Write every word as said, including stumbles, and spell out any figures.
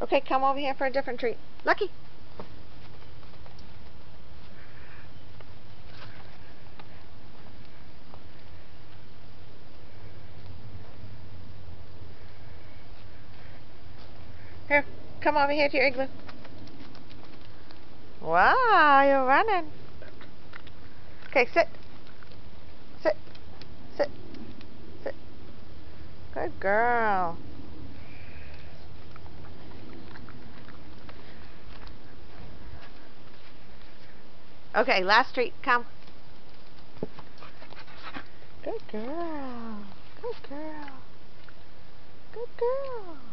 Okay, come over here for a different treat. Lucky. Here, come over here to your igloo. Wow, you're running. Okay, sit. Sit. Sit. Sit. Good girl. Okay, last treat. Come. Good girl. Good girl. Good girl.